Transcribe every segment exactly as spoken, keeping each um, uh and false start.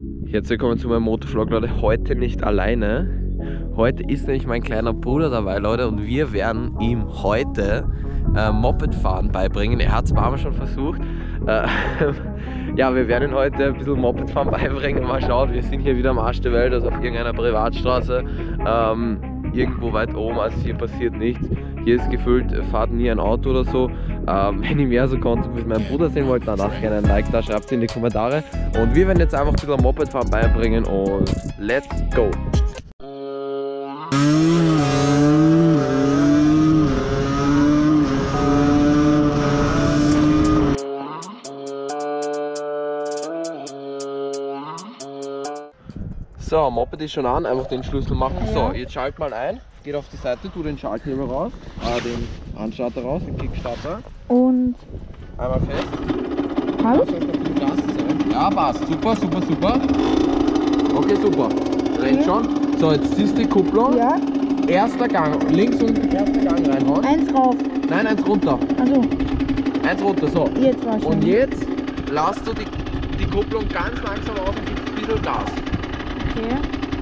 Jetzt willkommen zu meinem Motovlog, Leute. Heute nicht alleine. Heute ist nämlich mein kleiner Bruder dabei, Leute, und wir werden ihm heute äh, Mopedfahren beibringen. Er hat es ein paar Mal schon versucht. Äh, ja, wir werden ihm heute ein bisschen Mopedfahren beibringen. Mal schauen, wir sind hier wieder am Arsch der Welt, also auf irgendeiner Privatstraße. Ähm, irgendwo weit oben, also hier passiert nichts. Hier ist gefühlt, fahrt nie ein Auto oder so. Ähm, wenn ihr mehr so Content mit meinem Bruder sehen wollt, dann lasst gerne ein Like da, schreibt es in die Kommentare. Und wir werden jetzt einfach ein bisschen Mopedfahren beibringen und let's go! So, Moped ist schon an, einfach den Schlüssel machen. So, jetzt schalt mal ein, geht auf die Seite, tu den Schalthebel raus, äh, den Anstarter raus, den Kickstarter. Und einmal fest. Hallo? Ja, passt. Super, super, super. Okay, super. Rennt ja schon. So, jetzt siehst du die Kupplung. Ja. Erster Gang, links und erster Gang reinhauen. Eins rauf. Nein, eins runter. Also. Eins runter, so. Jetzt war schon. Und jetzt lasst du die, die Kupplung ganz langsam aus und gibst ein bisschen Gas. Okay.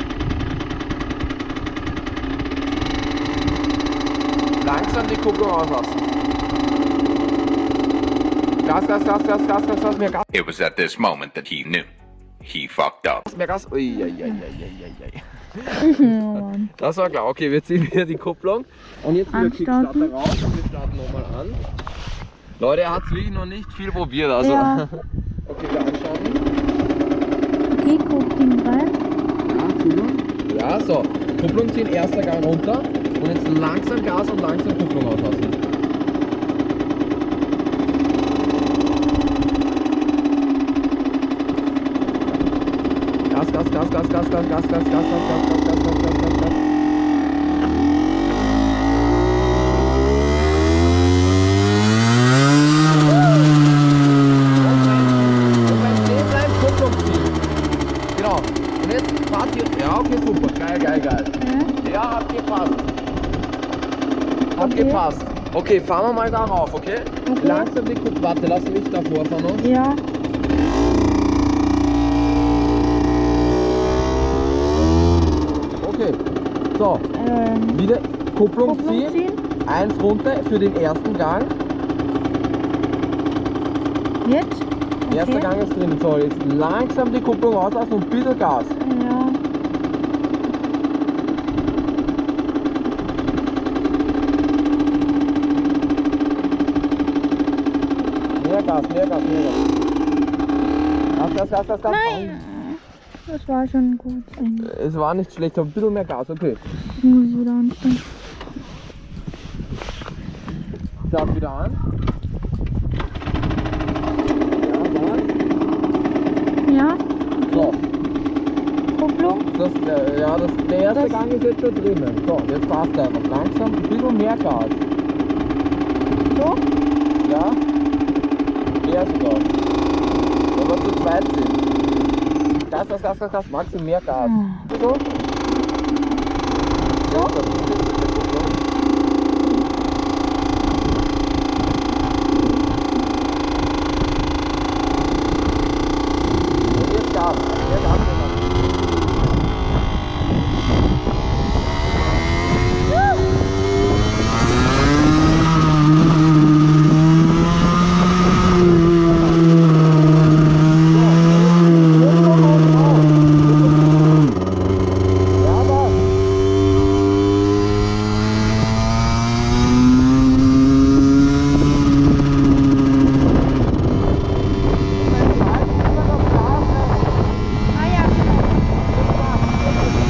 Langsam die Kupplung auslassen. Gas, Gas, Gas, Gas, Gas, Gas, Gas, mehr Gas. It was at this moment that he knew. He fucked up. Mehr Gas. Ui, ui, ui, ui, ui, ui. Das war klar. Okay, wir ziehen wieder die Kupplung. Und jetzt wieder Kickstarter raus und wir starten nochmal an. Leute, er hat es wirklich noch nicht viel probiert. Also. Ja. Okay, wir anschauen. Okay, guck ihn rein. Ja, so. Kupplung ziehen, erster Gang runter. Und jetzt langsam Gas und langsam Kupplung auslassen. Gas, Gas, Gas, Gas, Gas, Gas, Gas, Gas, Gas, Gas, Gas, Gas, Gas, Gas, Gas, Gas, Gas. Genau. Und jetzt fahrt ihr. Ja, okay, super. Geil, geil, geil. Ja, ja, hat gepasst. Hat Okay. gepasst. Okay, fahren wir mal darauf, okay? Okay. Langsam die Kupplung. Warte, lass mich davor fahren noch. Ja. Okay. So, Ähm, wieder Kupplung, Kupplung ziehen. ziehen. Eins runter für den ersten Gang. Jetzt. Okay. Erster Gang ist drin. So, jetzt langsam die Kupplung auslassen und ein bisschen Gas. Ja. Mehr Gas, mehr Gas, mehr Gas. Gas, Gas, Gas, Gas, Gas. Nein. Das war schon gut. Eigentlich. Es war nicht schlecht, aber ein bisschen mehr Gas, okay. Ich muss es wieder anstellen. Start wieder an. Ja, Ja. so. Kupplung. Das, äh, ja, das, der erste Das- Gang ist jetzt schon drinnen. So, jetzt fahrt er einfach langsam, ein bisschen mehr Gas. So. Ja? Mehr sogar. Wenn wir zu zweit sind. Gas, Gas, Gas, Gas, Gas, Maximum mehr Gas. Ah. So? So? Und jetzt Gas, mehr Gas. Ah ja, genau.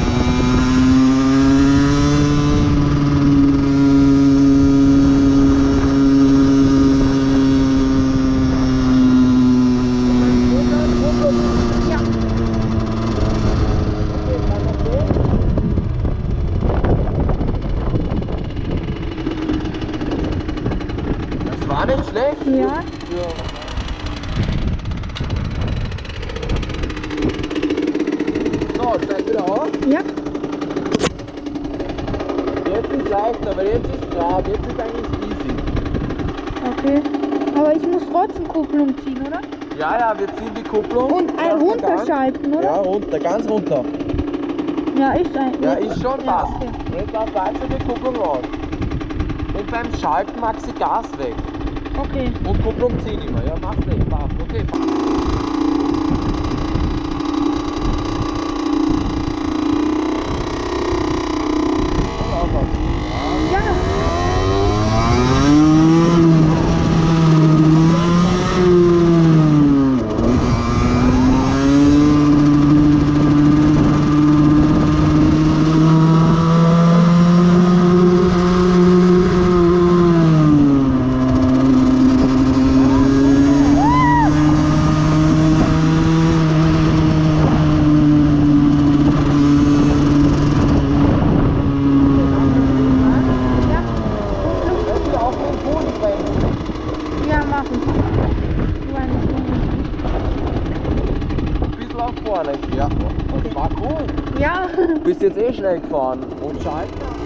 Ja. Das war nicht schlecht. Ja. So, steig wieder auf. Ja. Jetzt ist leichter, weil jetzt ist gerade, jetzt ist eigentlich easy. Okay. Aber ich muss trotzdem Kupplung ziehen, oder? Ja, ja, wir ziehen die Kupplung. Und ein Erster Gang. runterschalten, oder? Ja, runter, ganz runter. Ja, ist ein. Ja, ist schon Ja, passt. okay. Und jetzt lass weiter die Kupplung raus. Und beim Schalten magst du Gas weg. Okay. Und Kupplung ziehen immer. Ja, mach's nicht, passt. Okay, passt. Ja. Lässt du auch den Boden bremsen? Ja, mach ich. Du war nicht Ein bisschen nach vorne. Ja, das war cool. Ja. Du bist jetzt eh schnell gefahren. Und schalten.